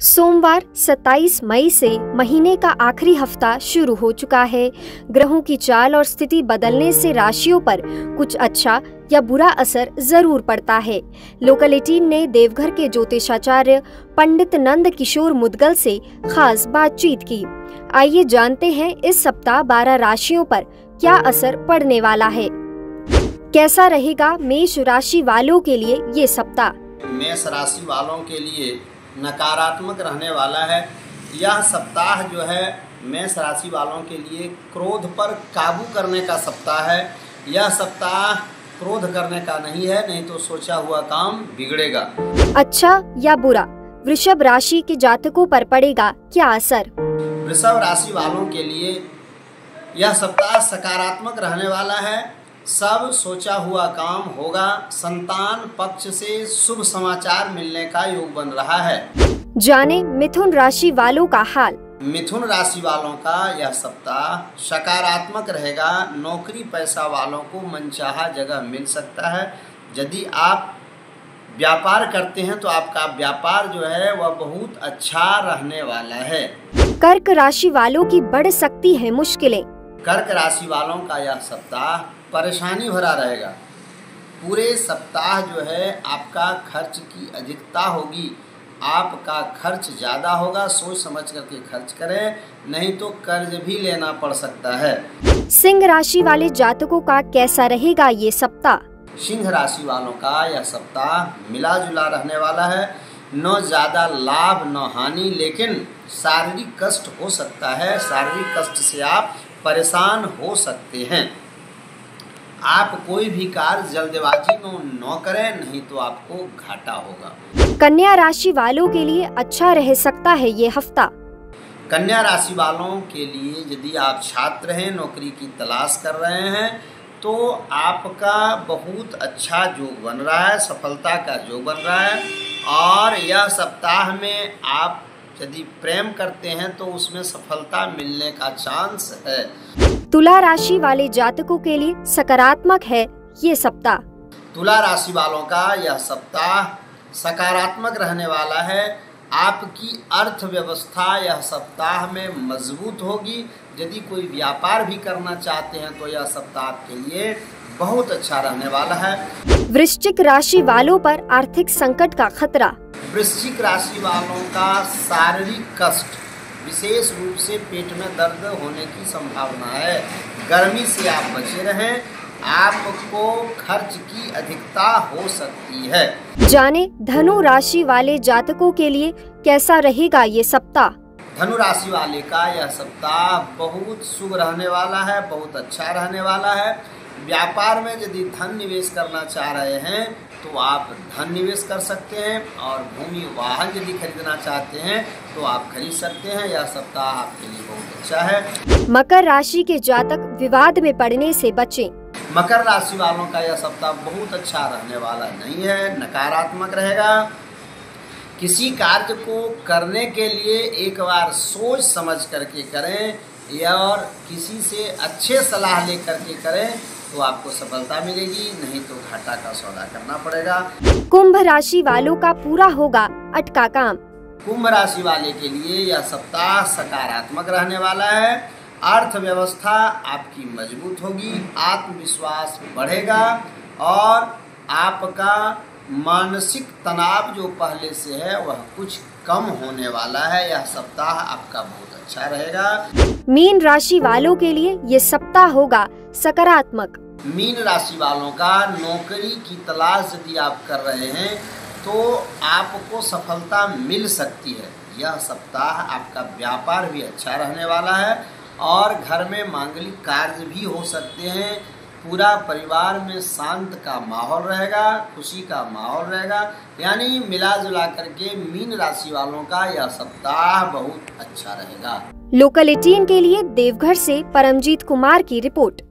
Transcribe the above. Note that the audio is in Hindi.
सोमवार 27 मई से महीने का आखिरी हफ्ता शुरू हो चुका है। ग्रहों की चाल और स्थिति बदलने से राशियों पर कुछ अच्छा या बुरा असर जरूर पड़ता है। लोकल 18 ने देवघर के ज्योतिषाचार्य पंडित नंद किशोर मुदगल से खास बातचीत की। आइए जानते हैं इस सप्ताह 12 राशियों पर क्या असर पड़ने वाला है। कैसा रहेगा मेष राशि वालों के लिए ये सप्ताह। मेष राशि वालों के लिए नकारात्मक रहने वाला है। यह सप्ताह जो है मेष राशि वालों के लिए क्रोध पर काबू करने का सप्ताह है। यह सप्ताह क्रोध करने का नहीं है, नहीं तो सोचा हुआ काम बिगड़ेगा। अच्छा या बुरा, वृषभ राशि के जातकों पर पड़ेगा क्या असर। वृषभ राशि वालों के लिए यह सप्ताह सकारात्मक रहने वाला है। सब सोचा हुआ काम होगा। संतान पक्ष से शुभ समाचार मिलने का योग बन रहा है। जाने मिथुन राशि वालों का हाल। मिथुन राशि वालों का यह सप्ताह सकारात्मक रहेगा। नौकरी पैसा वालों को मनचाहा जगह मिल सकता है। यदि आप व्यापार करते हैं तो आपका व्यापार जो है वह बहुत अच्छा रहने वाला है। कर्क राशि वालों की बढ़ सकती है मुश्किलें। कर्क राशि वालों का यह सप्ताह परेशानी भरा रहेगा। पूरे सप्ताह जो है आपका खर्च की अधिकता होगी। आपका खर्च ज़्यादा होगा। सोच समझ करके खर्च करें, नहीं तो कर्ज भी लेना पड़ सकता है। सिंह राशि वाले जातकों का कैसा रहेगा ये सप्ताह। सिंह राशि वालों का यह सप्ताह मिला जुला रहने वाला है। न ज़्यादा लाभ न हानि, लेकिन शारीरिक कष्ट हो सकता है। शारीरिक कष्ट से आप परेशान हो सकते हैं। आप कोई भी कार्य जल्दबाजी में न करें, नहीं तो आपको घाटा होगा। कन्या राशि वालों के लिए अच्छा रह सकता है ये हफ्ता। कन्या राशि वालों के लिए यदि आप छात्र हैं, नौकरी की तलाश कर रहे हैं, तो आपका बहुत अच्छा योग बन रहा है। सफलता का योग बन रहा है। और यह सप्ताह में आप यदि प्रेम करते हैं तो उसमें सफलता मिलने का चांस है। तुला राशि वाले जातकों के लिए सकारात्मक है ये सप्ताह। तुला राशि वालों का यह सप्ताह सकारात्मक रहने वाला है। आपकी अर्थव्यवस्था यह सप्ताह में मजबूत होगी। यदि कोई व्यापार भी करना चाहते हैं तो यह सप्ताह आपके लिए बहुत अच्छा रहने वाला है। वृश्चिक राशि वालों पर आर्थिक संकट का खतरा। वृश्चिक राशि वालों का शारीरिक कष्ट, विशेष रूप से पेट में दर्द होने की संभावना है। गर्मी से आप बचे रहें। आपको खर्च की अधिकता हो सकती है। जाने धनु राशि वाले जातकों के लिए कैसा रहेगा ये सप्ताह। धनु राशि वाले का यह सप्ताह बहुत शुभ रहने वाला है, बहुत अच्छा रहने वाला है। व्यापार में यदि धन निवेश करना चाह रहे हैं तो आप धन निवेश कर सकते हैं। और भूमि वाहन यदि खरीदना चाहते हैं तो आप खरीद सकते हैं। यह सप्ताह आपके लिए बहुत अच्छा है। मकर राशि के जातक विवाद में पड़ने से बचें। मकर राशि वालों का यह सप्ताह बहुत अच्छा रहने वाला नहीं है, नकारात्मक रहेगा। किसी कार्य को करने के लिए एक बार सोच समझ करके करें और किसी से अच्छे सलाह लेकर के करें तो आपको सफलता मिलेगी, नहीं तो घाटा का सौदा करना पड़ेगा। कुंभ राशि वालों का पूरा होगा अटका काम। कुंभ राशि वाले के लिए यह सप्ताह सकारात्मक रहने वाला है। अर्थव्यवस्था आपकी मजबूत होगी, आत्मविश्वास बढ़ेगा और आपका मानसिक तनाव जो पहले से है वह कुछ कम होने वाला है। यह सप्ताह आपका बहुत अच्छा रहेगा। मीन राशि वालों के लिए ये सप्ताह होगा सकारात्मक। मीन राशि वालों का नौकरी की तलाश यदि आप कर रहे हैं तो आपको सफलता मिल सकती है। यह सप्ताह आपका व्यापार भी अच्छा रहने वाला है और घर में मांगलिक कार्य भी हो सकते हैं। पूरा परिवार में शांत का माहौल रहेगा, खुशी का माहौल रहेगा। यानी मिला जुला करके मीन राशि वालों का यह सप्ताह बहुत अच्छा रहेगा। लोकल 18 के लिए देवघर से परमजीत कुमार की रिपोर्ट।